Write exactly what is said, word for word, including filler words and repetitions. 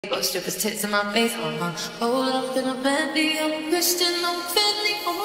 Strippers tits in my face, uh-huh. Hold up in a Bentley, I'm Christian, I'm Fendi, I'm